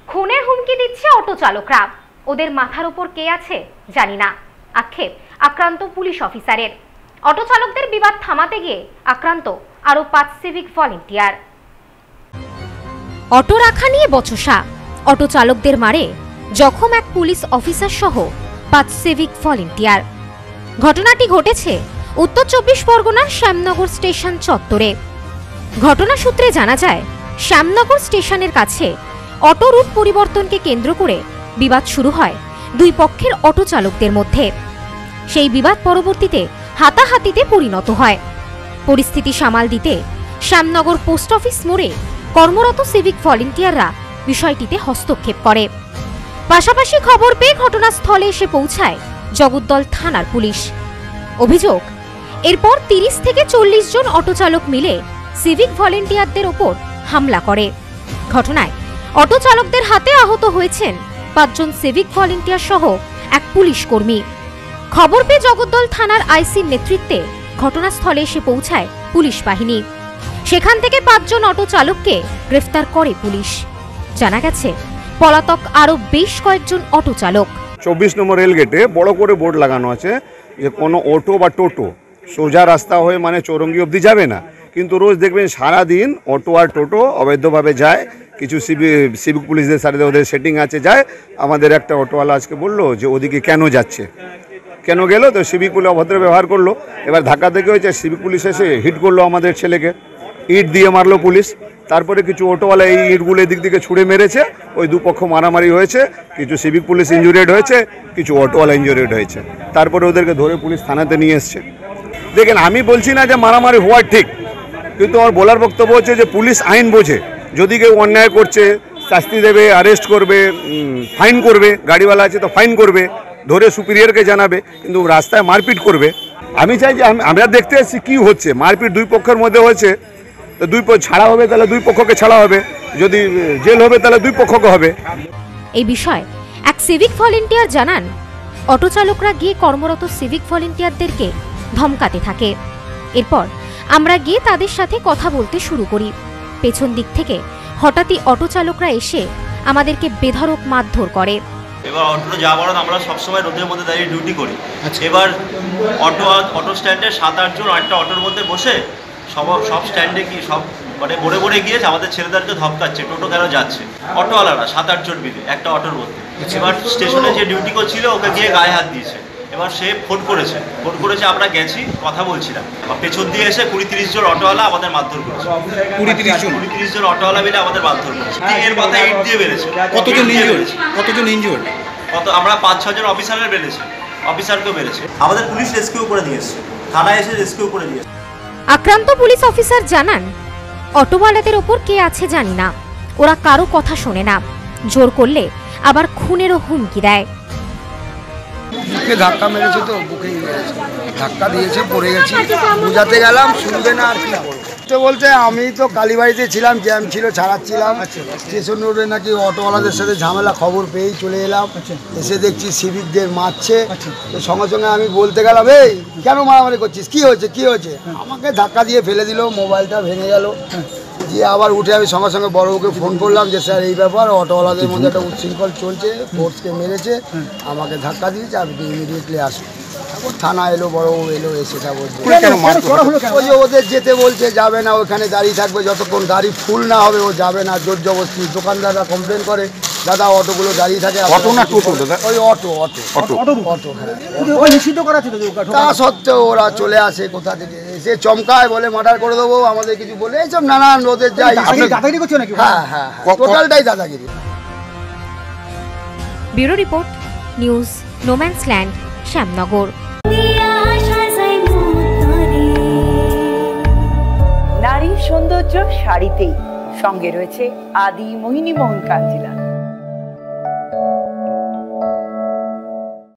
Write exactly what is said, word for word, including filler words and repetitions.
খুনের হুমকি দিচ্ছে অটো চালকরা। ওদের মাথার উপর কে আছে জানি না, আক্ষেপ আক্রান্ত পুলিশ অফিসারের। অটো চালকদের বিবাদ থামাতে গিয়ে আক্রান্ত আরো পাঁচ সিভিক ভলেন্টিয়ার। অটো রাখা নিয়ে বচসা, অটো চালকদের মারে জখম এক পুলিশ অফিসার সহ পাঁচ সিভিক ভলেন্টিয়ার। ঘটনাটি ঘটেছে উত্তর চব্বিশ পরগনার শ্যামনগর স্টেশন চত্বরে। ঘটনা সূত্রে জানা যায়, শ্যামনগর স্টেশনের কাছে অটো রুট পরিবর্তনকে কেন্দ্র করে বিবাদ শুরু হয় দুই পক্ষের অটো চালকদের মধ্যে। সেই বিবাদ পরবর্তীতে হাতাহাতিতে পরিণত হয়। পরিস্থিতি সামাল দিতে শ্যামনগর পোস্ট অফিস মোড়ে কর্মরত সিভিক ভলেন্টিয়াররা বিষয়টিতে হস্তক্ষেপ করে। পাশাপাশি খবর পেয়ে ঘটনাস্থলে এসে পৌঁছায় জগদ্দল থানার পুলিশ। অভিযোগ, এরপর তিরিশ থেকে চল্লিশ জন অটো চালক মিলে সিভিক ভলেন্টিয়ারদের ওপর হামলা করে। ঘটনায় অটো চালকদের হাতে আহত হয়েছেন পাঁচজন সিভিক ভলেন্টিয়ার সহ এক পুলিশ কর্মী। খবর পেয়ে জগদ্দল থানার আইসির নেতৃত্বে ঘটনাস্থলে এসে পৌঁছায় পুলিশ বাহিনী। সেখান থেকে পাঁচজন অটো চালককে গ্রেফতার করে পুলিশ। জানা গেছে, পলাতক আরো বেশ কয়েকজন অটো চালক। চব্বিশ নম্বর রেলগেটে বড় করে বোর্ড লাগানো আছে যে কোনো অটো বা টোটো সোজা রাস্তা হয়ে মানে চৌরঙ্গি অবধি যাবে না, কিন্তু রোজ দেখবেন সারাদিন অটো আর টোটো অবৈধভাবে যায়। কিছু সিভিক সিভিক পুলিশদের সাথে ওদের সেটিং আছে যায়। আমাদের একটা অটোওয়ালা আজকে বললো যে ওদিকে কেন যাচ্ছে, কেন গেল, তো সিভিক পুলিশ অভদ্র ব্যবহার করলো। এবার ধাক্কা থেকে হয়েছে, সিভিক পুলিশ এসে হিট করলো আমাদের ছেলেকে, ইট দিয়ে মারলো পুলিশ। তারপরে কিছু অটোওয়ালা এই ইটগুলো এদিক দিকে ছুঁড়ে মেরেছে, ওই দুপক্ষ মারামারি হয়েছে। কিছু সিভিক পুলিশ ইনজুরিড হয়েছে, কিছু অটোওয়ালা ইনজুরিড হয়েছে। তারপরে ওদেরকে ধরে পুলিশ থানাতে নিয়ে এসছে। দেখেন, আমি বলছি না যে মারামারি হওয়ার ঠিক, কিন্তু আমার বলার বক্তব্য হচ্ছে যে পুলিশ আইন বোঝে। যদি কেউ অন্যায় করছে শাস্তি দেবে, অ্যারেস্ট করবে, ফাইন করবে, গাড়িওয়ালা আছে তো ফাইন করবে, ধরে সুপিরিয়রকে জানাবে, কিন্তু রাস্তায় মারপিট করবে। আমি চাই যে আমরা দেখতে এসেছি কী হচ্ছে। মারপিট দুই পক্ষের মধ্যে হয়েছে, তো দুই পক্ষ ছাড়া হবে, তাহলে দুই পক্ষকে ছাড়া হবে, যদি জেল হবে তাহলে দুই পক্ষকে হবে। এই বিষয়ে এক সিভিক ভলেন্টিয়ার জানান, অটো চালকরা গিয়ে কর্মরত সিভিক ভলেন্টিয়ারদেরকে ধমকাতে থাকে। এরপর আমরা গিয়ে তাদের সাথে কথা বলতে শুরু করি। পেছন দিক থেকে হঠাৎই অটো চালকরা এসে আমাদেরকে বেধড়ক মারধর করে। এবার অটো যাওয়ার আমরা সবসময় রোদের মধ্যে দাঁড়িয়ে ডিউটি করি। এবার অটো অটো স্ট্যান্ডে সাত আটজন একটা অটোর মধ্যে বসে সব সব স্ট্যান্ডে কি সব মানে বড়ে বড়ে গিয়েছে, আমাদের ছেলেদেরকে ধমকাচ্ছে, টোটো কেন যাচ্ছে, অটোওয়ালারা সাত আটজন মিলে একটা অটোর মধ্যে। এবার স্টেশনে যে ডিউটি করছিল ওকে গিয়ে গায়ে হাত দিয়েছে। এবার সে ফোন করেছে, ফোন করেছে আমরা গেছি, কথা বলছিলাম। পেছন দিয়ে এসে কুড়ি তিরিশ জন অটোওয়ালা আমাদের মারধর করেছে। কুড়ি তিরিশ জন কুড়ি তিরিশ জন অটোওয়ালা মিলে আমাদের মারধর করেছে। এর মাথায় ইট দিয়ে বেড়েছে। কতজন ইনজিওর্ড? কতজন ইনজিওর্ড? কত আমরা পাঁচ ছজন অফিসারের বেড়েছে, অফিসারকেও বেড়েছে। আমাদের পুলিশ রেস্কিউ করে দিয়েছে, থানায় এসে রেস্কিউ করে দিয়েছে। আক্রান্ত পুলিশ অফিসার জানান, অটোওয়ালাদের ওপর কে আছে জানি না, ওরা কারো কথা শোনে না, জোর করলে আবার খুনেরও হুমকি দেয়। ধাক্কা মেরেছে, তো বুকে ধাক্কা দিয়েছে, পড়ে গেছি, বুঝাতে গেলাম শুনবে না, আর কি করবো বলতে। আমি তো কালীবাড়িতে ছিলাম, জ্যাম ছিল, ছাড়াচ্ছিলাম। স্টেশন রোডে নাকি অটোওয়ালাদের সাথে ঝামেলা, খবর পেয়েই চলে এলাম। এসে দেখছি সিভিকদের মারছে, তো সঙ্গে সঙ্গে আমি বলতে গেলাম, এই কেন মারামারি করছিস, কি হয়েছে কি হয়েছে আমাকে ধাক্কা দিয়ে ফেলে দিল, মোবাইলটা ভেঙে গেল। দিয়ে আবার উঠে আমি সঙ্গে সঙ্গে বড়বাবুকে ফোন করলাম যে স্যার এই ব্যাপার, অটোওয়ালাদের মধ্যে একটা উচ্ছৃঙ্খল চলছে, ফোর্সকে মেরেছে, আমাকে ধাক্কা দিয়েছে, আপনি ইমিডিয়েটলি আসুন। তারপর থানা এলো, বড়বাবু এলো, এসে তা বলছে ওই যে ওদের যেতে বলছে, যাবে না, ওখানে দাঁড়িয়ে থাকবে যতক্ষণ গাড়ি ফুল না হবে, ও যাবে না, জোর জবরদস্তি। দোকানদাররা কমপ্লেন করে, দাদা অটোগুলো দাঁড়িয়ে থাকে। অটো না টোটো দাদা? ওই অটো অটো অটো অটো হ্যাঁ, নিষিদ্ধ করা ছিল। তা সত্ত্বেও ওরা চলে আসে কোথা থেকে, এসে চমকায়, বলে মার্ডার করে দেবো, আমাদের কিছু বলে, এইসব নানান ওদের যাই। হ্যাঁ হ্যাঁ, টোটালটাই দাদাগিরি। Bureau report, news no man's land, Shyamnagar. নারীর সৌন্দর্য শাড়িতেই, সঙ্গে রয়েছে আদি মোহিনী মোহন কাঞ্জিলা।